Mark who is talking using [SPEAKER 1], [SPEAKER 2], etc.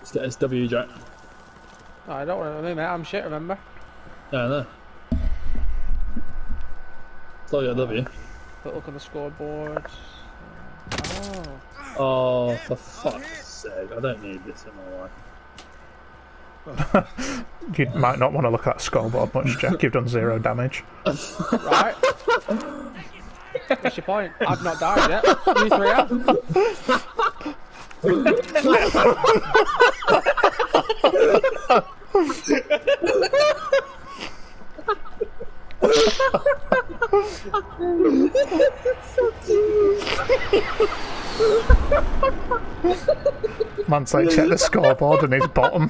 [SPEAKER 1] Let's get SW, Jack.
[SPEAKER 2] No, I don't want to, mate. I'm shit, remember?
[SPEAKER 1] Yeah, I know. So yeah, W.
[SPEAKER 2] But look on the scoreboard. Oh.
[SPEAKER 1] Oh, for fuck's sake! I don't need this in my life.
[SPEAKER 3] You might not want to look at that scoreboard much, Jack. You've done 0 damage.
[SPEAKER 2] Right. What's your point? I've not died yet. You 3 have.
[SPEAKER 3] Man's like, check the scoreboard and his bottom.